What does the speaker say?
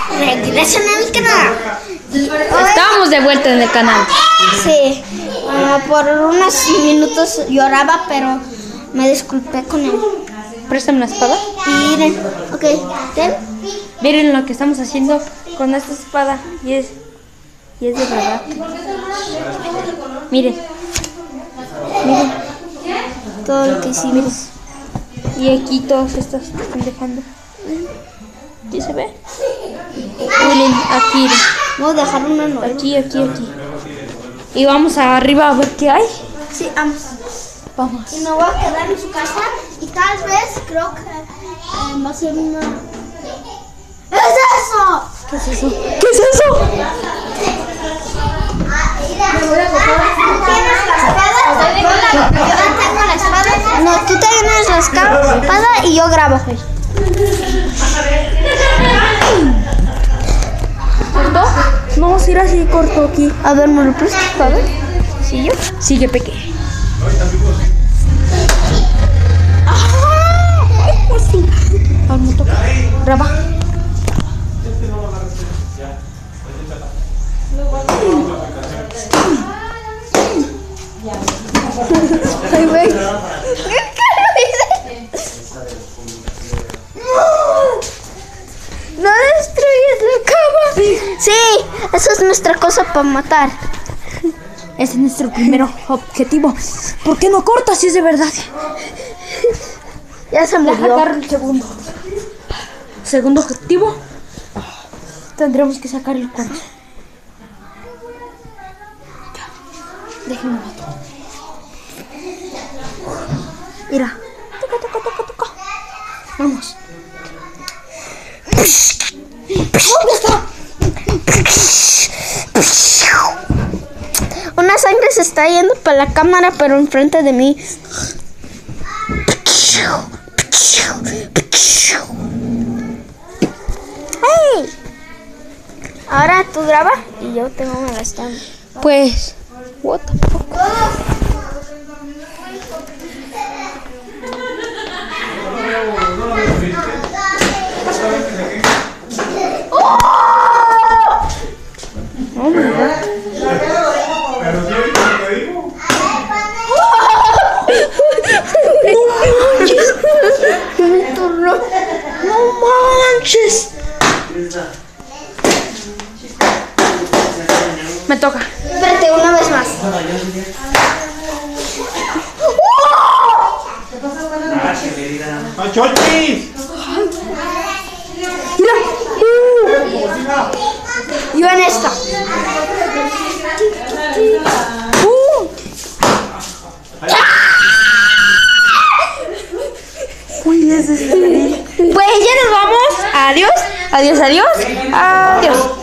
Regresen al canal. Estamos de vuelta en el canal. Sí, por unos minutos lloraba, pero me disculpé con él. Préstame la espada. Miren, ok, ten. Miren lo que estamos haciendo con esta espada. Y es de verdad. Miren. Miren. Todo lo que hicimos. Y aquí todos estos que están dejando. ¿Sí se ve? Miren, aquí. Voy a dejar una nueva. Aquí. Y vamos arriba a ver qué hay. Sí, vamos. Vamos. Y me voy a quedar en su casa y tal vez creo que va a ser una... ¿Qué es eso? ¿Qué es eso? ¿Qué es eso? Me voy a ¿Tú tienes la espada? Yo tengo la espada. No, tú tienes la espada y yo grabo. ¿Cortó? No, vamos a ir así corto aquí. A ver, ¿me lo prestas? A ver. ¿Sí yo? Sigue peque. Ay, pues sí. Ahora me toca. Graba. Ay, güey. No destruyes la cama. Sí, esa es nuestra cosa para matar. Ese es nuestro primer objetivo. ¿Por qué no cortas si es de verdad? Ya se murió. Sacar el segundo. Segundo objetivo. Tendremos que sacar el cuerpo. Déjenme matar. Mira. Toca. Vamos. ¿Dónde está? Una sangre se está yendo para la cámara, pero enfrente de mí. ¡Hey! Ahora tú graba y yo tengo una stand. Pues. What the fuck? Oh my God. No manches. Me toca. Espérate, una vez más. ¡Machochis! Mira. Yo en esta. Pues ya nos vamos. Adiós.